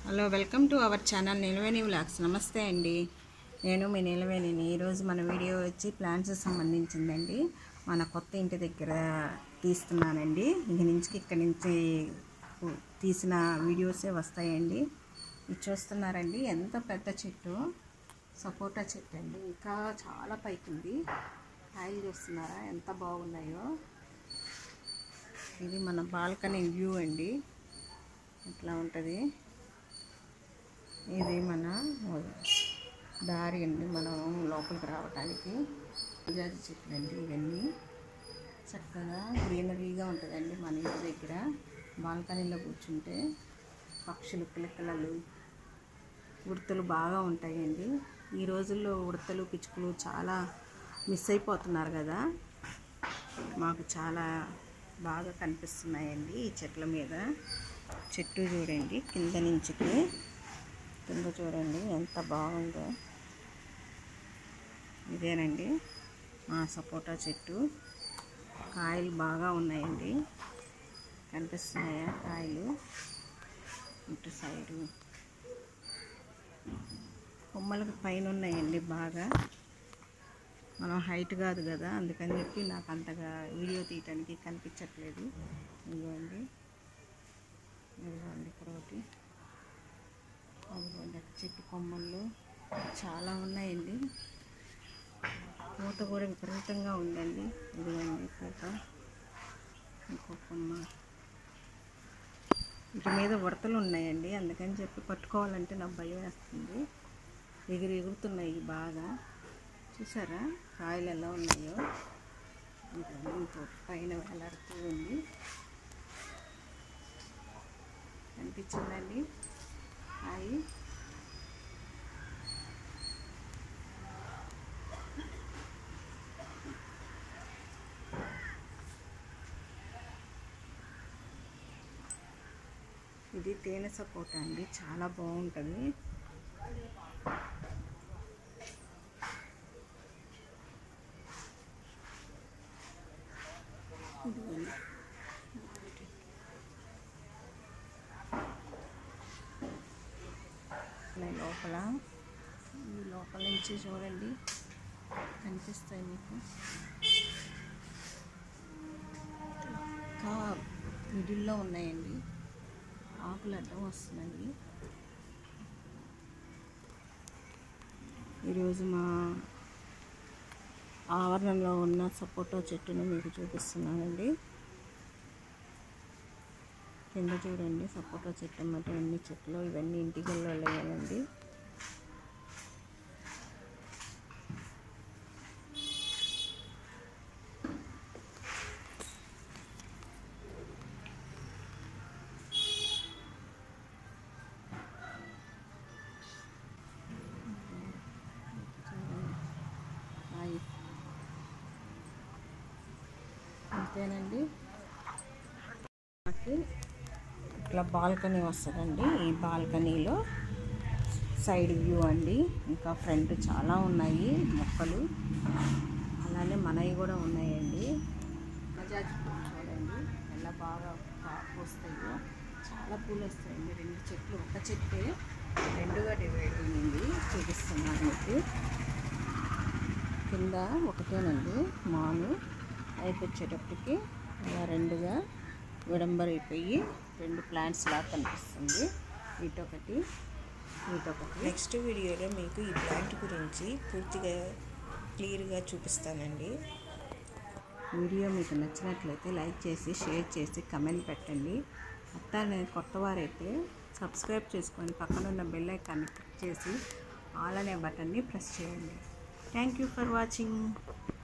Hello, welcome to our channel Neelaveni vlogs. నమస్తే అండి, నేను మీ నీలవేణిని. ఈరోజు మన వీడియో వచ్చి ప్లాంట్స్ సంబంధించిందండి. మన కొత్త ఇంటి దగ్గర తీస్తున్నానండి. ఇక్కడి నుంచి తీసిన వీడియోసే వస్తాయండి. ఇది చూస్తున్నారండి, ఎంత పెద్ద చెట్టు, సపోటా చెట్టు అండి. ఇంకా చాలా పైకి ఉంది. కాయలు చూస్తున్నారా ఎంత బాగున్నాయో. ఇది మన బాల్కనీ వ్యూ అండి, ఇట్లా ఉంటుంది. ఇది మన దారి అండి, మనం లోపలికి రావడానికి. జాజి చెట్లు అండి ఇవన్నీ. చక్కగా గ్రీనరీగా ఉంటుందండి మన ఇంటి దగ్గర. బాల్కనీలో కూర్చుంటే పక్షులు, కిలకిలలు, ఉడతలు బాగా ఉంటాయండి. ఈ రోజుల్లో ఉడతలు, పిచ్చుకలు చాలా మిస్ అయిపోతున్నారు కదా. మాకు చాలా బాగా కనిపిస్తున్నాయండి ఈ చెట్ల మీద. చెట్టు చూడండి, కింద చూడండి ఎంత బాగుందో. ఇదేనండి మా సపోటా చెట్టు. కాయలు బాగా ఉన్నాయండి, కనిపిస్తున్నాయా కాయలు. ఇటు సైడు కొమ్మలకు పైన ఉన్నాయండి బాగా. మనం హైట్ కాదు కదా, అందుకని చెప్పి నాకు అంతగా వీడియో తీయటానికి కనిపించట్లేదు. ఇదిగోండి ఇక్కడ ఒకటి, అదిగోండి చెట్టు కొమ్మల్లో చాలా ఉన్నాయండి. పూత కూడా విపరీతంగా ఉందండి. ఇదిగోండి పూత. ఇంకో కొమ్మ. వీటి మీద ఉడతలు ఉన్నాయండి, అందుకని చెప్పి పట్టుకోవాలంటే నాకు భయం వేస్తుంది. ఎగురుతున్నాయి బాగా. చూసారా కాయలు ఎలా ఉన్నాయో. ఇంకో పైన వేలాడుతూ ఉంది, కనిపించిందండి కాయి. ఇది తేనె సపోటా అండి, చాలా బాగుంటుంది. ఈ లోపల నుంచి చూడండి, కనిపిస్తాయి మీకు. ఇంకా మిడిల్లో ఉన్నాయండి, ఆకులు అడ్డం వస్తున్నాయి. ఈరోజు మా ఆవరణలో ఉన్న సపోటా చెట్టును మీకు చూపిస్తున్నానండి. కింద చూడండి సపోటా చెట్టు అన్నమాట. ఎన్ని చెట్లు, ఇవన్నీ ఇంటికల్లో లేవండి. అంతేనండి. నాకు ఇట్లా బాల్కనీ వస్తుందండి. ఈ బాల్కనీలో సైడ్ వ్యూ అండి. ఇంకా ఫ్రంట్ చాలా ఉన్నాయి మొక్కలు, అలానే మనవి కూడా ఉన్నాయండి. బజాజ్ పూలు చూడండి ఎలా బాగా పూస్తాయో. చాలా పూలు వస్తాయండి. 2 చెట్లు, ఒక చెట్టే 2గా డివైడ్ అయింది. చూపిస్తున్నాను మీకు. కింద ఒకటేనండి, మాను అయిపోయేటప్పటికి ఇలా 2గా విడంబరైపోయి 2 ప్లాంట్స్ లాగా కనిపిస్తుంది. ఇటొకటి, ఇటొకటి. నెక్స్ట్ వీడియోలో మీకు ఈ ప్లాంట్ గురించి పూర్తిగా క్లియర్గా చూపిస్తానండి. వీడియో మీకు నచ్చినట్లయితే లైక్ చేసి, షేర్ చేసి, కమెంట్ పెట్టండి. అట్లానే కొత్తవారైతే సబ్స్క్రైబ్ చేసుకొని పక్కనున్న బెల్ ఐకాన్ని క్లిక్ చేసి ఆల్ అనే బటన్ని ప్రెస్ చేయండి. Thank you for watching.